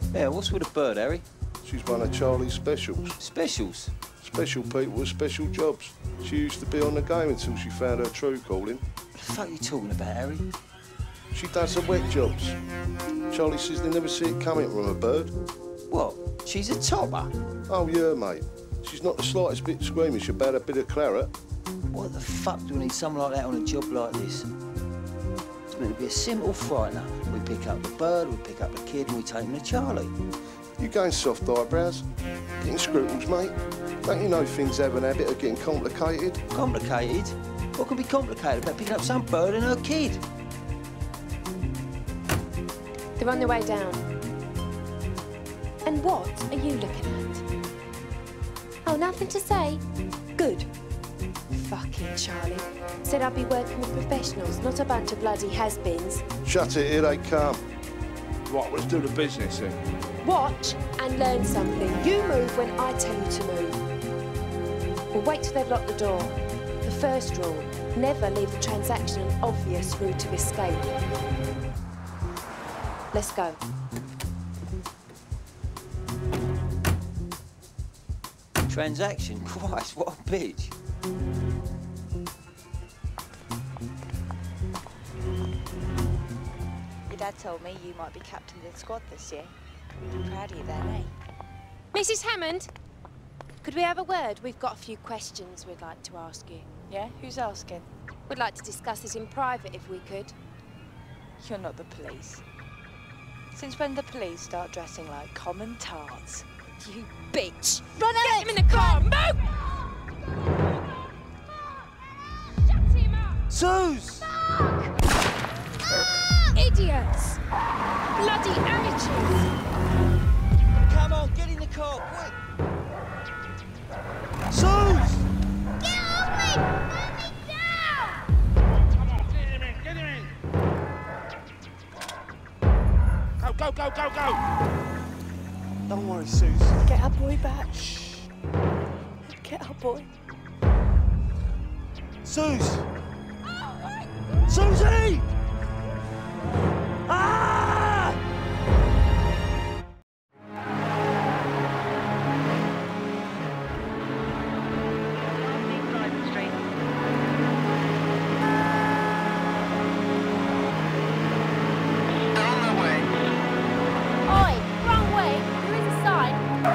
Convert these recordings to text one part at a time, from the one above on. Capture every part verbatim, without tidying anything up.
Yeah, what's with the bird, Harry? She's one of Charlie's specials. Specials? Special people with special jobs. She used to be on the game until she found her true calling. What the fuck are you talking about, Harry? She does the wet jobs. Charlie says they never see it coming from a bird. What? She's a topper? Oh, yeah, mate. She's not the slightest bit squeamish about a bit of claret. What the fuck do we need someone like that on a job like this? It's meant to be a simple frightener. We pick up the bird, we pick up the kid, and we take him to Charlie. You going soft eyebrows? Getting scruples, mate? Don't you know things have an habit of getting complicated? Complicated? What can be complicated about picking up some bird and her kid? They're on their way down. And what are you looking at? Oh, nothing to say? Good. Fucking Charlie. Said I'd be working with professionals, not a bunch of bloody has-beens. Shut it, here they come. Right, let's do the business then. Watch and learn something. You move when I tell you to move. We'll wait till they've locked the door. The first rule, never leave the transaction an obvious route of escape. Let's go. Transaction? Christ, what a bitch. Your dad told me you might be captain of the squad this year. I'm proud of you then, eh? Missus Hammond, could we have a word? We've got a few questions we'd like to ask you. Yeah? Who's asking? We'd like to discuss this in private if we could. You're not the police. Since when the police start dressing like common tarts? You bitch! Run out! Get him in the car! Move! Shut him up! Suze! Idiots! Bloody amateurs! Come on, get in the car, quick! Suze! Get off me! Put me down! Come on, get him in, get him in! Go, go, go, go, go! Don't worry, Suze. Get our boy back. Shh. Get our boy. Suze! Susie! Ah! Oi! Wrong way! There is a sign.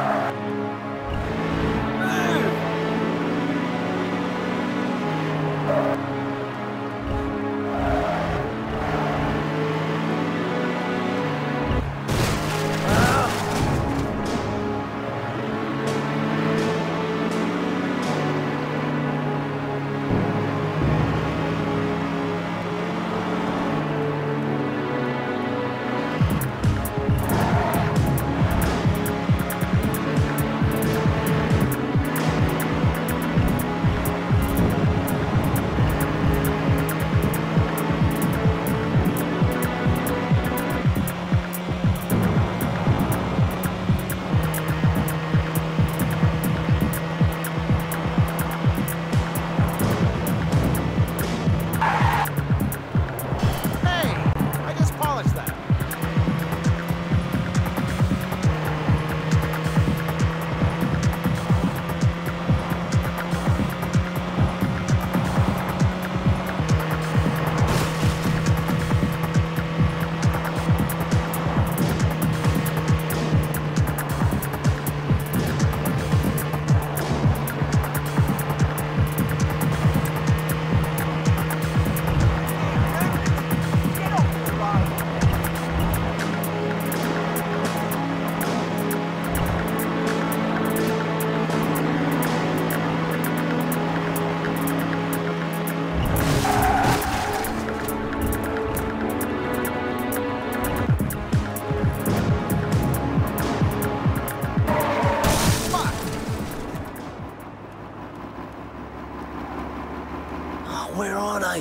Where are they?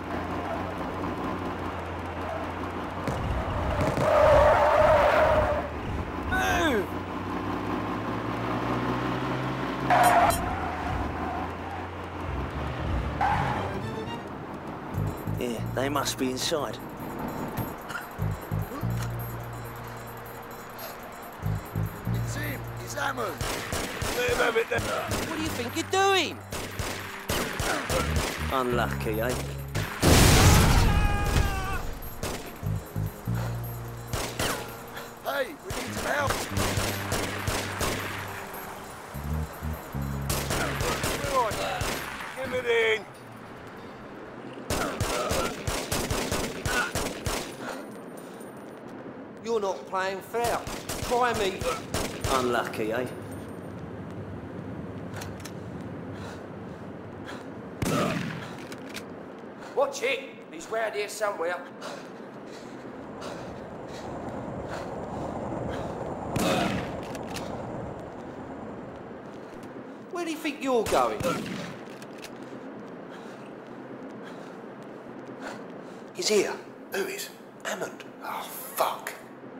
Move! Yeah, they must be inside. It's him. It's Hammond. Let him have it then. What do you think you're doing? Unlucky, eh? Hey, we need some help. Come on. Give it in. You're not playing fair. Try me. Unlucky, eh? Watch it. He's round here somewhere. Where do you think you're going? He's here. Who is? Hammond. Oh, fuck.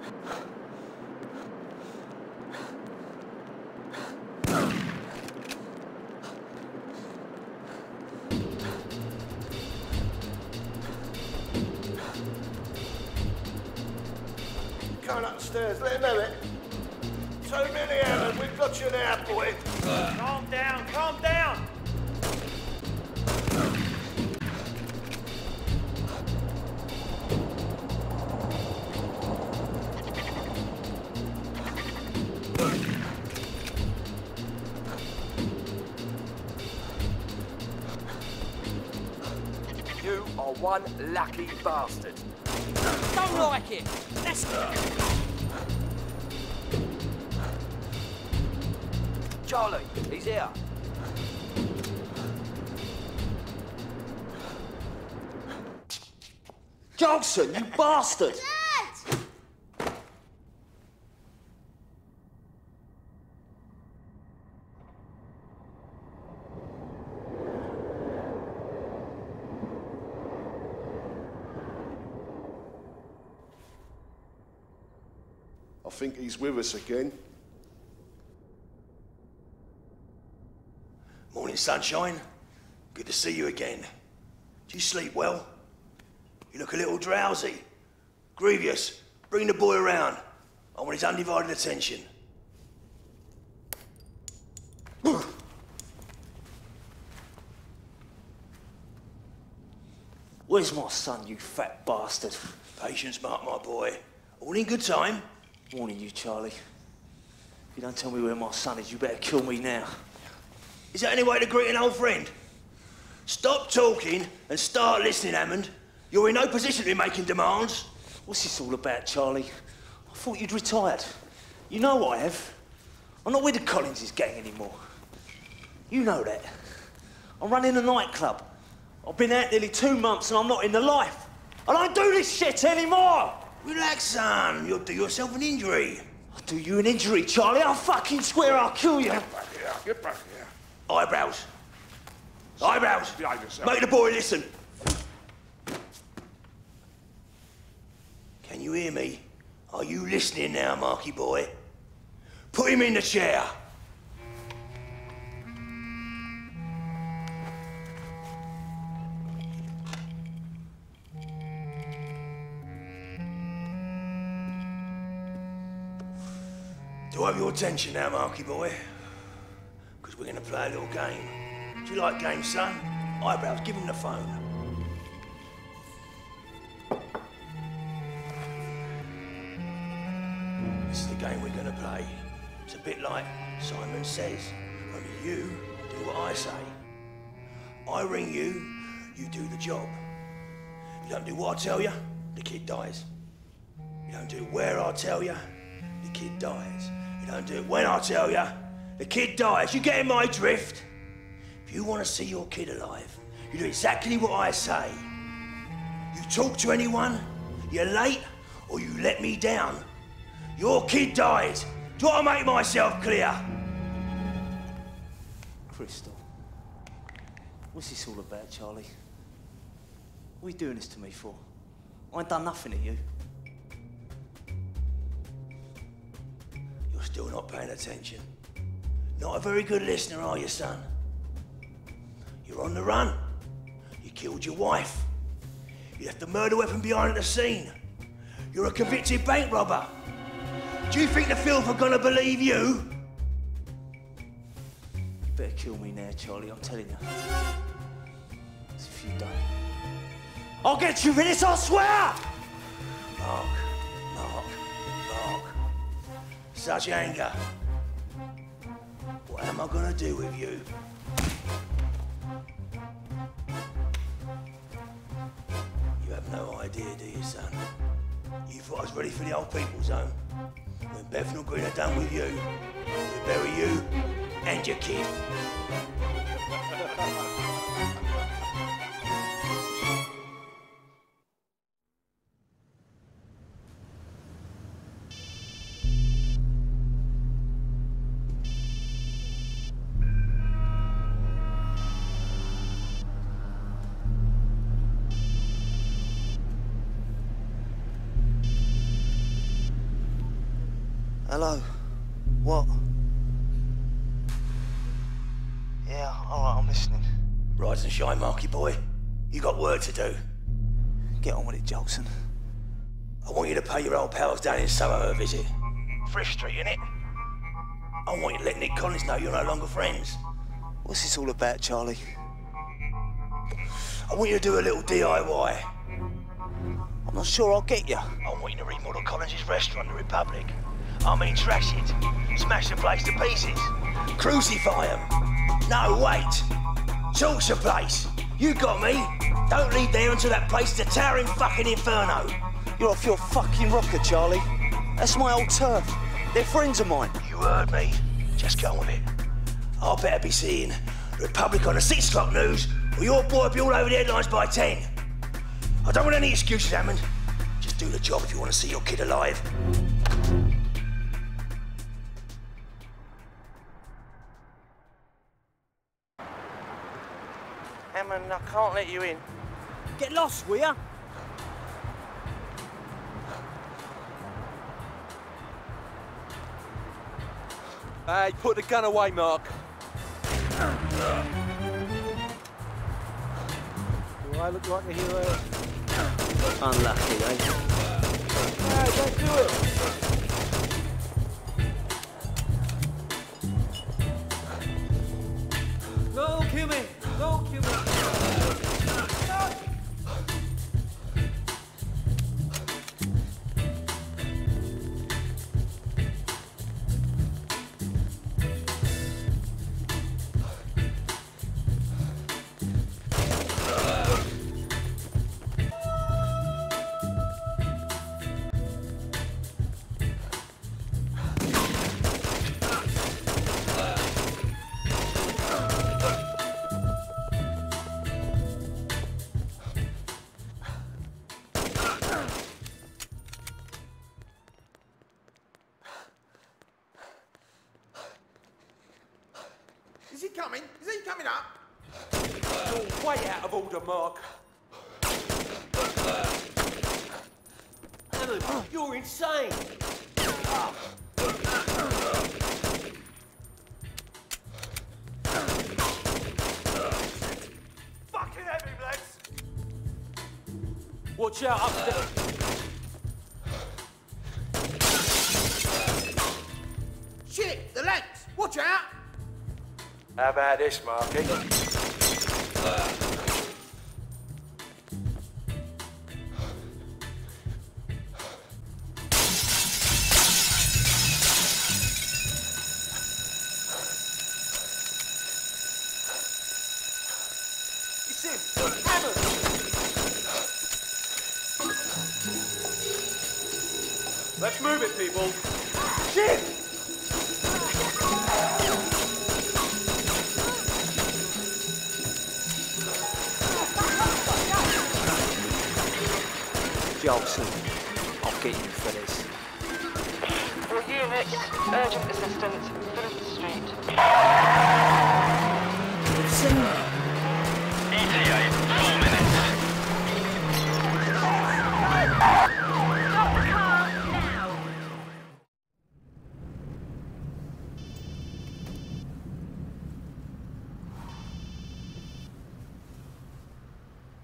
Going upstairs, let him have it. Too many, Hammond. We've got you now, boy. Calm down, calm down. You are one lucky bastard. Don't like it. Let's Charlie, he's here. Johnson, you bastard! I think he's with us again. Morning, sunshine. Good to see you again. Do you sleep well? You look a little drowsy. Grievous, bring the boy around. I want his undivided attention. Where's my son, you fat bastard? Patience, Mark, my boy. All in good time. Warning you, Charlie. If you don't tell me where my son is, you better kill me now. Is that any way to greet an old friend? Stop talking and start listening, Hammond. You're in no position to be making demands. What's this all about, Charlie? I thought you'd retired. You know I have. I'm not with the Collins' gang anymore. You know that. I'm running a nightclub. I've been out nearly two months and I'm not in the life. I don't do this shit anymore! Relax, son. You'll do yourself an injury. I'll do you an injury, Charlie. I'll fucking swear I'll kill you. Get back here, get back here. Eyebrows. Eyebrows. Behave yourself. Make the boy listen. Can you hear me? Are you listening now, Marky boy? Put him in the chair. Do I have your attention now, Marky boy? Because we're going to play a little game. Do you like games, son? Eyebrows, give him the phone. This is the game we're going to play. It's a bit like Simon Says. Only you do what I say. I ring you, you do the job. You don't do what I tell you, the kid dies. You don't do it where I tell you, the kid dies. You don't do it when I tell you, the kid dies. You get in my drift? If you want to see your kid alive, you do exactly what I say. You talk to anyone, you're late, or you let me down. Your kid dies. Do I make myself clear? Crystal. What's this all about, Charlie? What are you doing this to me for? I ain't done nothing to you. You're still not paying attention. Not a very good listener, are you, son? You're on the run. You killed your wife. You left the murder weapon behind at the scene. You're a convicted bank robber. Do you think the filth are gonna believe you? You better kill me now, Charlie, I'm telling you. As if you don't. I'll get you for this, I swear! Mark, Mark, Mark. Such anger. What am I gonna do with you? You have no idea, do you, son? You thought I was ready for the old people's home? When Bethnal Green are done with you, we'll bury you and your kid. Hello? What? Yeah, all right, I'm listening. Rise and shine, Marky boy. You got work to do. Get on with it, Jolson. I want you to pay your old pals down in Soho a visit. Frisch Street, innit? I want you to let Nick Collins know you're no longer friends. What's this all about, Charlie? I want you to do a little D I Y. I'm not sure I'll get you. I want you to remodel Collins's restaurant, the Republic. I mean, trash it. Smash the place to pieces. Crucify them. No, wait. Torch the place. You got me. Don't leave there until that place is a towering fucking inferno. You're off your fucking rocker, Charlie. That's my old turf. They're friends of mine. You heard me. Just go on with it. I better be seeing the Republic on the six o'clock news, or your boy will be all over the headlines by ten. I don't want any excuses, Hammond. Just do the job if you want to see your kid alive. Hammond, I can't let you in. Get lost, will ya? Hey, put the gun away, Mark. Do I look like a hero? Unlucky, eh? Hey, don't do it! Don't kill me! Don't kill me! Is he coming? Is he coming up? You're way out of order, Mark. Hammond, you're insane. Fucking heavy, blades! Watch out up there. Shit, the legs! Watch out! How about this, Marky? It's him. Hammond. Let's move it, people. Shit! Jolson, I'll get you for this. All units, urgent assistance, Phillip Street. E T A, four minutes. Stop the car now!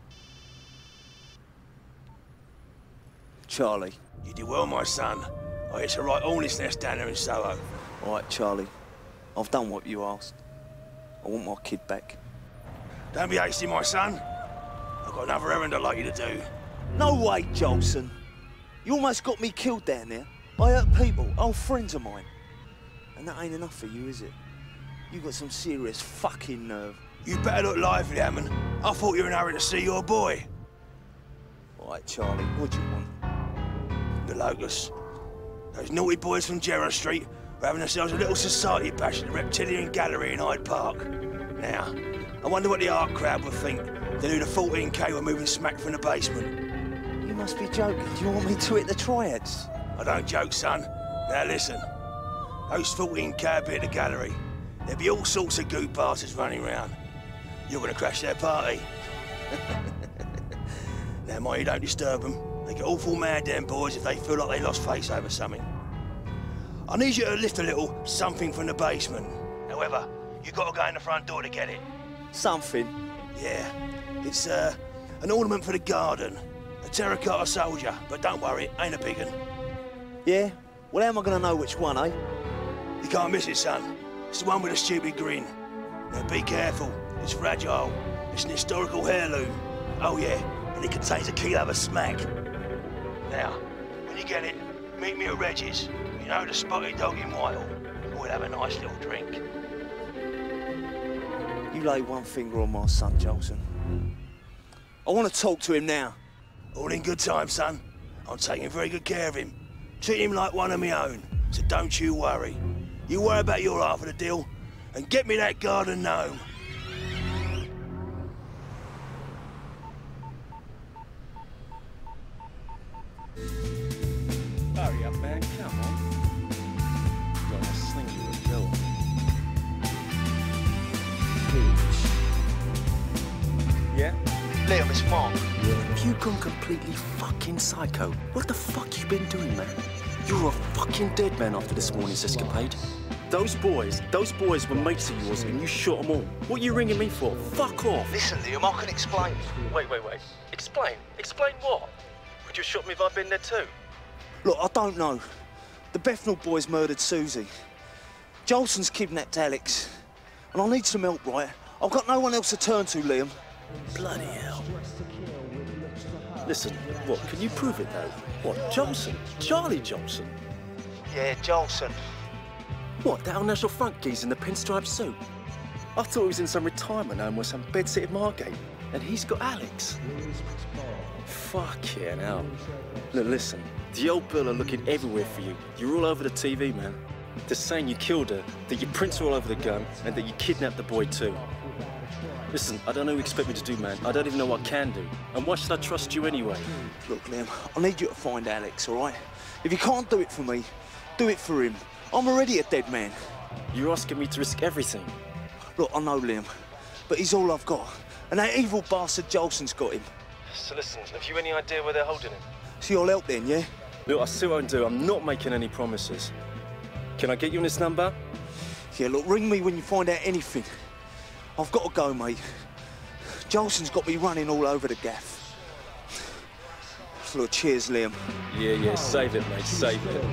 Charlie. You did well, my son. Oh, it's a right hornet's nest down there in Soho. All right, Charlie. I've done what you asked. I want my kid back. Don't be hasty, my son. I've got another errand I'd like you to do. No way, Jolson. You almost got me killed down there. I hurt people, old friends of mine. And that ain't enough for you, is it? You got some serious fucking nerve. You better look lively, Hammond. I thought you were in a hurry to see your boy. All right, Charlie, what do you want? The Locusts. Those naughty boys from Gerrard Street are having themselves a little society bash at the Reptilian Gallery in Hyde Park. Now, I wonder what the art crowd would think. They knew the fourteen K were moving smack from the basement. You must be joking. Do you want me to hit the triads? I don't joke, son. Now listen. Those fourteen K will be at the gallery. There'll be all sorts of goop bastards running around. You're gonna crash their party. Now, mind you don't disturb them. They get awful mad, them boys, if they feel like they lost face over something. I need you to lift a little something from the basement. However, you've got to go in the front door to get it. Something? Yeah. It's, uh, an ornament for the garden. A terracotta soldier, but don't worry, ain't a big one. Yeah? Well, how am I gonna know which one, eh? You can't miss it, son. It's the one with a stupid grin. Now, be careful. It's fragile. It's an historical heirloom. Oh, yeah, and it contains a kilo of smack. Now, when you get it, meet me at Reggie's. You know, the spotted dog in Whitehall. We'll have a nice little drink. You lay one finger on my son, Jolson. I want to talk to him now. All in good time, son. I'm taking very good care of him. Treat him like one of my own, so don't you worry. You worry about your half of the deal, and get me that garden gnome. Hurry up, man, come on. Gonna sling you a bill. Yeah? Liam, it's Mark. Have you gone completely fucking psycho? What the fuck you been doing, man? You're a fucking dead man after this morning's escapade. Those boys, those boys were mates of yours and you shot them all. What are you ringing me for? Fuck off. Listen, Liam, I can explain. Wait, wait, wait. Explain? Explain what? Would you have shot me if I'd been there too? Look, I don't know. The Bethnal boys murdered Susie. Jolson's kidnapped Alex. And I need some help, right? I've got no one else to turn to, Liam. Bloody hell. Listen, what, can you prove it, though? What, Jolson? Charlie Jolson? Yeah, Jolson. What, that old National Front geezer in the pinstripe suit? I thought he was in some retirement home or some bedsit in Margate. And he's got Alex. Fucking hell. Look, listen, the old Bill are looking everywhere for you. You're all over the T V, man. They're saying you killed her, that your prints are all over the gun, and that you kidnapped the boy too. Listen, I don't know what you expect me to do, man. I don't even know what I can do. And why should I trust you anyway? Look, Liam, I need you to find Alex, all right? If you can't do it for me, do it for him. I'm already a dead man. You're asking me to risk everything. Look, I know, Liam, but he's all I've got. And that evil bastard Jolson's got him. So listen, have you any idea where they're holding him? So you'll help then, yeah? Look, I see what I can do. I'm not making any promises. Can I get you on this number? Yeah, look, ring me when you find out anything. I've got to go, mate. Jolson's got me running all over the gaff. Look, cheers, Liam. Yeah, yeah, save it, mate, save it.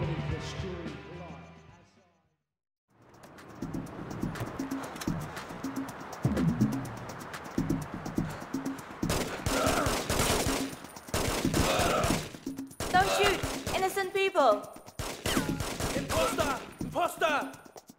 Don't shoot! Innocent people! Imposter! Imposter!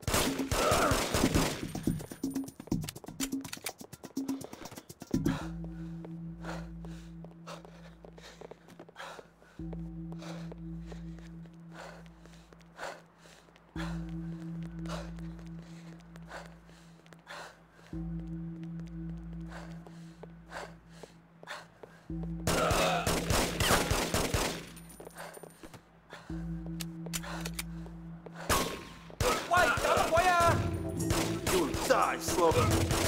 You'll die, Slobber.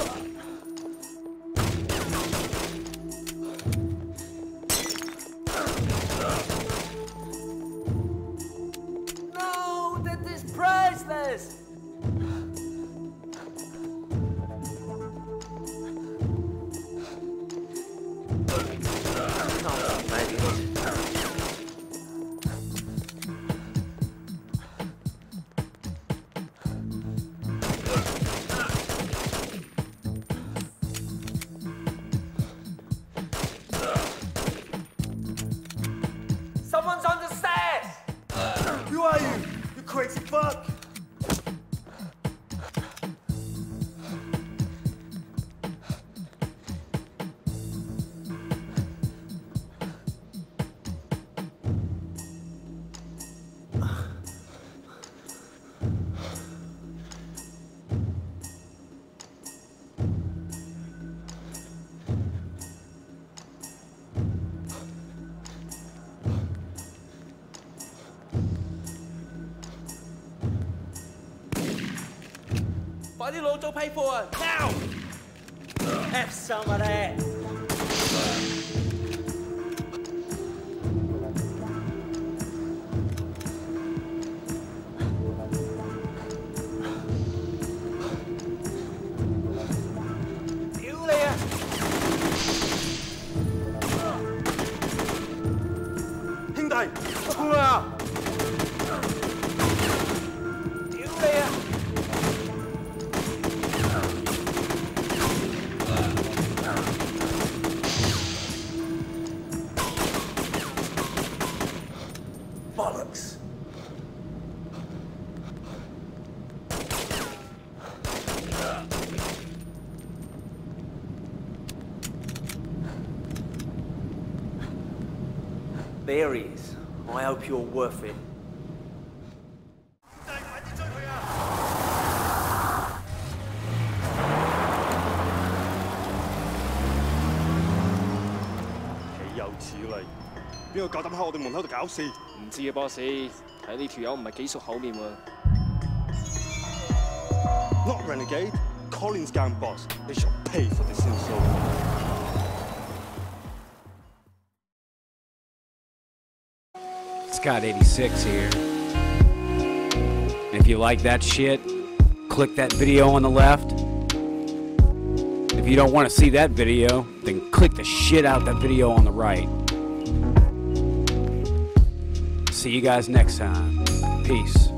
No, that is priceless! crazy fuck! Now! Have some of that. Julia! 兄弟，衝啊！ Julia! Bollocks. There he is. I hope you're worth it. Not Renegade, Collins gang boss. They shall pay for this insult. Scott eighty-six here. If you like that shit, click that video on the left. If you don't want to see that video, then click the shit out that video on the right. See you guys next time. Peace.